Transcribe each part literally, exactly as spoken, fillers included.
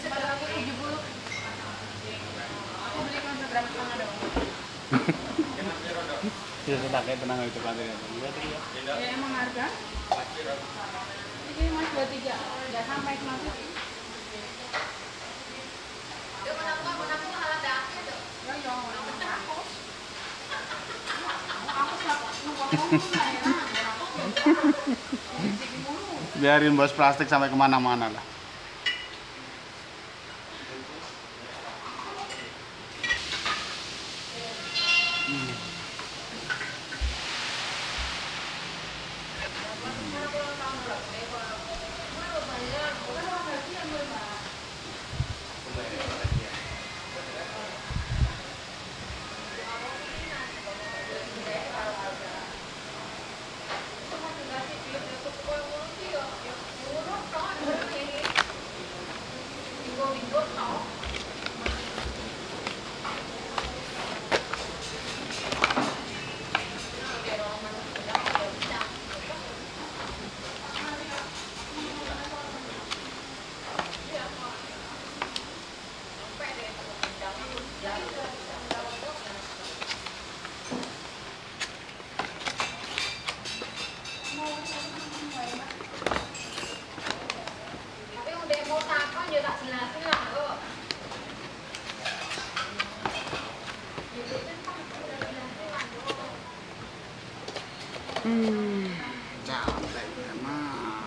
tujuh puluh. Aku beli cuma seberapa setengah doang. Ya sudah kayak tenang itu kan ya. Ya emang harga. Ini mas dua tiga, nggak sampai kemarin. Dia menang nggak menang tuh hal ada itu. Ya ya, aku. Aku siapa? Biarin bos plastik sampai kemana-mana lah. Hmm. Hmm, capek emang.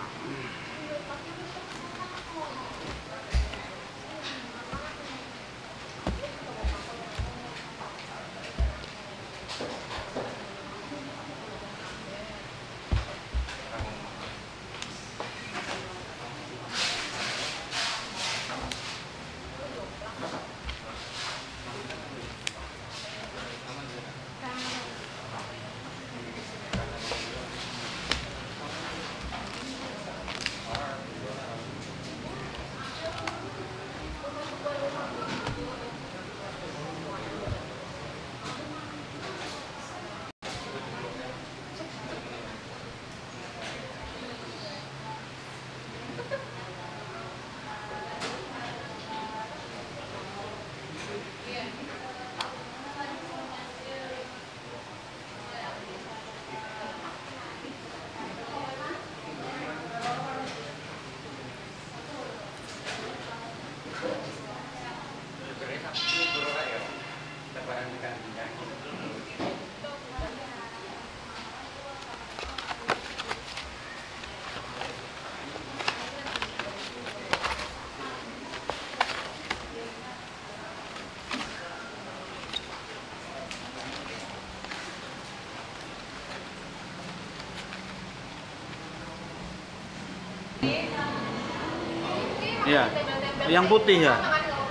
Iya, yang putih ya.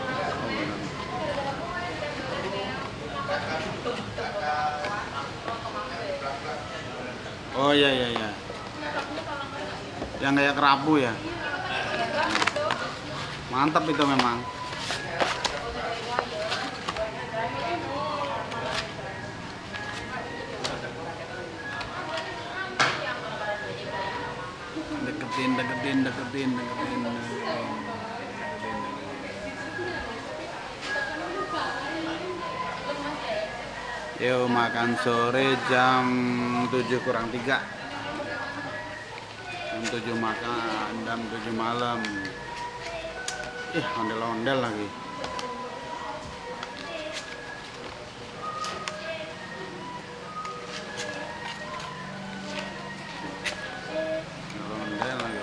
Oh iya iya iya. Yang kayak kerapu ya. Mantap itu memang. Deketin, deketin, deketin, deketin. Yuk makan sore jam tujuh kurang tiga. Jam tujuh makan, jam tujuh malam. Ih, ondel-ondel lagi. Ondel lagi.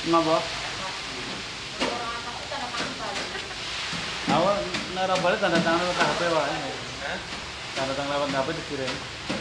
Kenapa? Awal nara balik tanda tangan lewat H P wae. Tanda tangan lewat H P dikirim.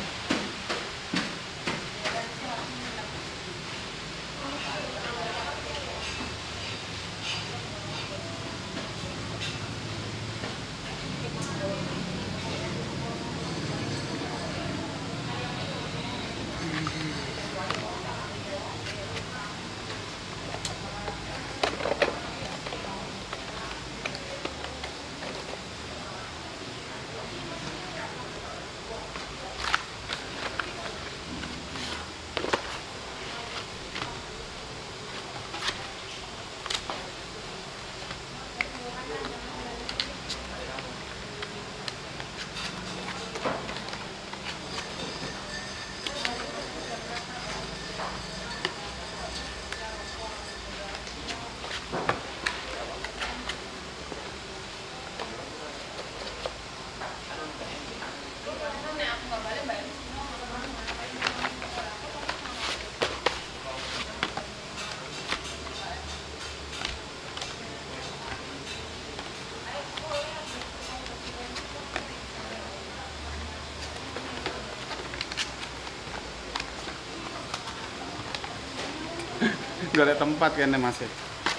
Gak ada tempat kayaknya masih.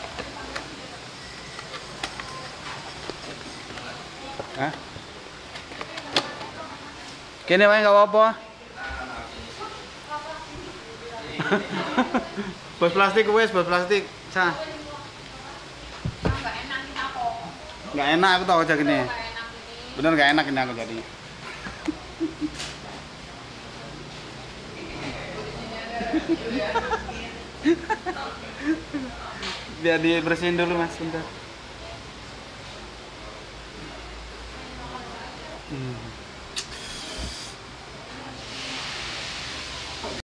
Hah? Kini wae nggak apa-apa. Bos plastik wes, bos plastik. Cah. Nggak enak kita kok. Nggak enak aku tahu aja gini. Nggak enak ini. Bener nggak enak ini aku jadi. Biar dibersihin dulu mas, bentar. Hmm.